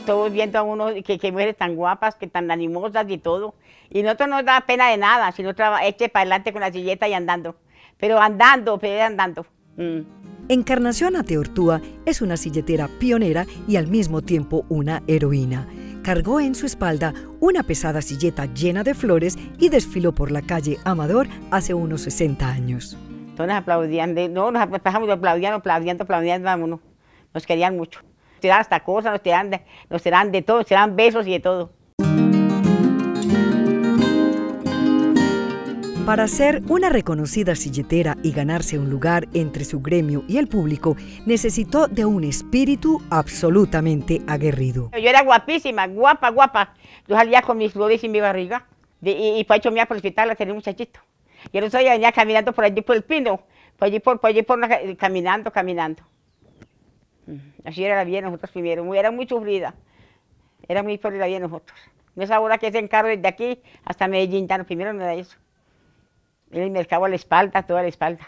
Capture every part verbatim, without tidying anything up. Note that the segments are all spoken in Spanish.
Todos viendo a uno que, que mujeres tan guapas, que tan animosas y todo. Y nosotros no nos da pena de nada, sino eche para adelante con la silleta y andando. Pero andando, pero andando. Mm. Encarnación Ateortúa es una silletera pionera y al mismo tiempo una heroína. Cargó en su espalda una pesada silleta llena de flores y desfiló por la calle Amador hace unos sesenta años. Todos nos aplaudían, de, no, nos pasamos aplaudiendo, aplaudiendo, aplaudiendo, vámonos. Nos querían mucho. Nos tiraban hasta cosas, nos tiraban de, nos tiraban de todo, nos tiraban besos y de todo. Para ser una reconocida silletera y ganarse un lugar entre su gremio y el público, necesitó de un espíritu absolutamente aguerrido. Yo era guapísima, guapa, guapa. Yo salía con mis flores y mi barriga. De, y, y Pacho me iba por el hospital a tener un muchachito. Y el otro día venía caminando por allí por el pino, por allí por, por, allí por una, caminando, caminando. Así era la vida de nosotros primero, muy, era muy sufrida. Era muy pobre la vida de nosotros. No es ahora que se encargo desde aquí hasta Medellín, ya no, primero no era eso. Era el mercado a la espalda, toda la espalda.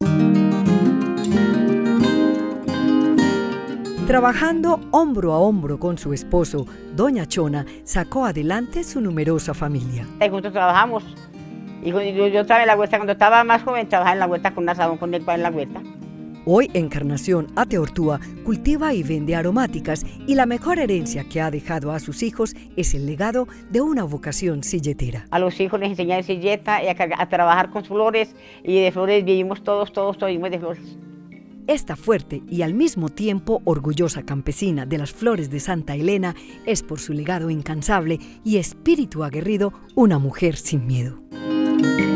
Trabajando hombro a hombro con su esposo, doña Chona sacó adelante su numerosa familia. Y juntos trabajamos. Y yo, yo estaba en la huerta, cuando estaba más joven, trabajaba en la huerta con un asadón con el pan en la huerta. Hoy Encarnación Ateortúa cultiva y vende aromáticas y la mejor herencia que ha dejado a sus hijos es el legado de una vocación silletera. A los hijos les enseñé silleta y a, a trabajar con flores y de flores vivimos todos, todos, todos vivimos de flores. Esta fuerte y al mismo tiempo orgullosa campesina de las flores de Santa Elena es por su legado incansable y espíritu aguerrido una mujer sin miedo.